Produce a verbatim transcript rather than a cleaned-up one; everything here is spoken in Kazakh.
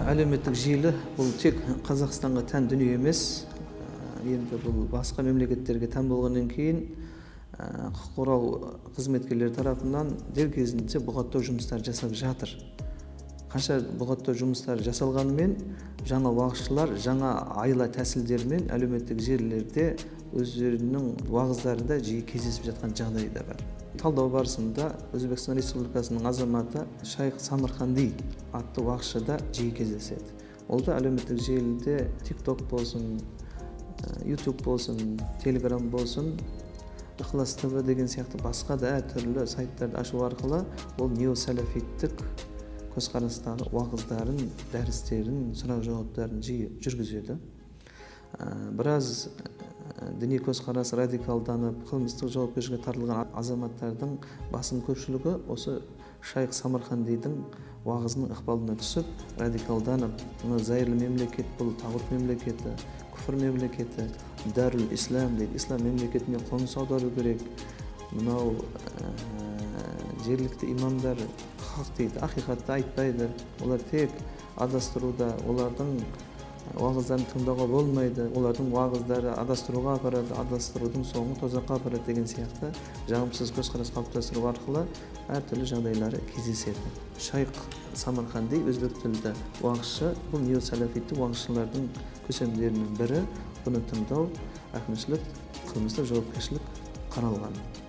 Әлеуметтік желі бұл тек Қазақстанға тән дүние емес. Енді бұл басқа мемлекеттерге тән болғаннан кейін құқық қорғау қызметкерлері тарапынан дер кезінде бұғаттау жұмыстары жасап жатыр. Қанша бұғаттау жұмыстары жасалғанымен, жаңа уағызшылар жаңа айла тәсілдермен әлеуметтік желілерде өздерінің уағыздарында жиі кездесіп жатқан жағдай да бар. Талдау барысында Өзбекстан Республикасының азаматы Шайх Самарқанди атты уағызшыда жиі кездеседі. Ол да әлеуметтік желіде TikTok болсын, YouTube болсын, Telegram болсын, Ықылас ТВ деген сияқты басқа да әртүрлі сайттарды ашу арқылы ол неосәләфиттік көзқарастағы уағыздарын, дәрістерін, сұрақ жауаптарын жиі жүргізеді. Біраз діни көзқарас радикалданып, қылмыстық жауапкершілікке тартылған азаматтардың басым көпшілігі осы Шайх Самарқандидің уағызының ықпалына түсіп, радикалданып, мұны зайырлы мемлекет, бұл тағут мемлекеті, күфір мемлекеті, Дарул Ислам дейді, ислам мемлекетіне қоныс аудару керек. Мынау жергілікті имамдар хақ дейді, ақиқатты айтпайды. Олар тек адастыруда, олардың уағыздарын тыңдауға болмайды, олардың уағыздары адастыруға апарады, адастырудың соңы тозаққа апарады деген сияқты жағымсыз көзқарас қалыптастыру арқылы әртүрлі жағдайлары кездеседі. Шайх Самарқанди өзбек тілді уағызшы, бұл неосәләфитті уағызшылардың көсемдерінің бірі. Бұны тыңдау әкімшілік қылмыстық жауапкершілік қаралған.